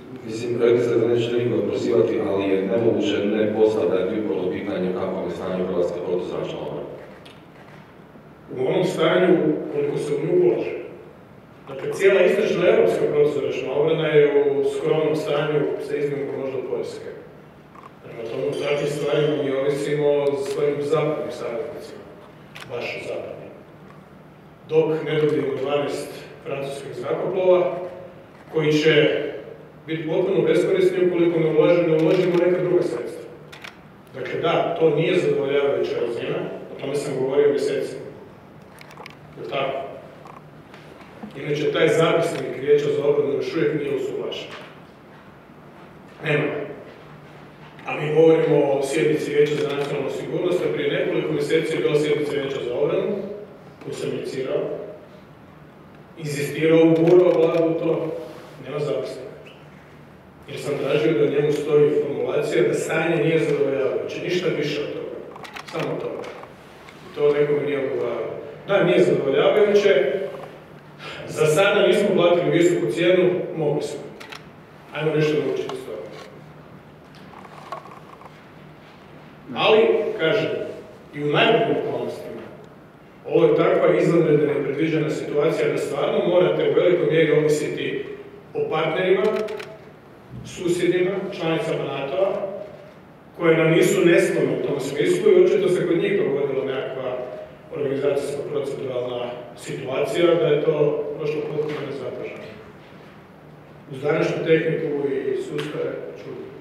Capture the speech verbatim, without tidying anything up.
Mislim, rekli ste da nećete nikoga prozivati, ali je nemoguće ne postavljati upravo pitanje kako je stanje Hrvatske protuzračne obrane. U ovom stanju, koliko se u nju ulaže. Dakle, cijela istočna europska protuzračna obrana je u skromnom stanju sa iznimkom možda Poljske. Prema tome, u takvim stvarima mi ovisimo o svojim zapadnim saveznicima, baš zapadnim. Dok ne dobijemo dvanaest francuskih zrakoplova, koji će biti potpuno beskorisni ukoliko ne uložimo, ne uložimo neka druga sredstva. Dakle, da, to nije zadovoljavajuća razina, o tome sam govorio mjesecima. Je tako? Inače, taj zapisnik Vijeća za obranu još uvijek nije usuglašen. Nema. A mi govorimo o sjednici Vijeća za nacionalnu sigurnost, a prije nekoliko mjeseci je bila sjednica Vijeća za obranu, koju sam inicirao, inzistirao, ugurao vladu u to, nema zapisnika. Jer sam tražio da u njemu stoji formulacija da stanje nije zadovoljavajuće, ništa više od toga, samo toga. To nekome nije odgovaralo. Da, nije zadovoljavajuće, za sada nismo platili visoku cijenu, mogli smo. Ajmo nešto naučiti s toga. Ali, kažem, i u najboljim okolnostima, ovo je takva izvanredna i nepredviđena situacija da stvarno morate u velikoj mjeri ovisiti o partnerima, susjedima, članicama NATO-a, koje nam nisu nesklone u tom smislu i očito se kod njih dogodila nekakva organizacijsko-proceduralna situacija, da je to prošlo potpuno nezapaženo. Uz današnju tehniku i sustave čudi.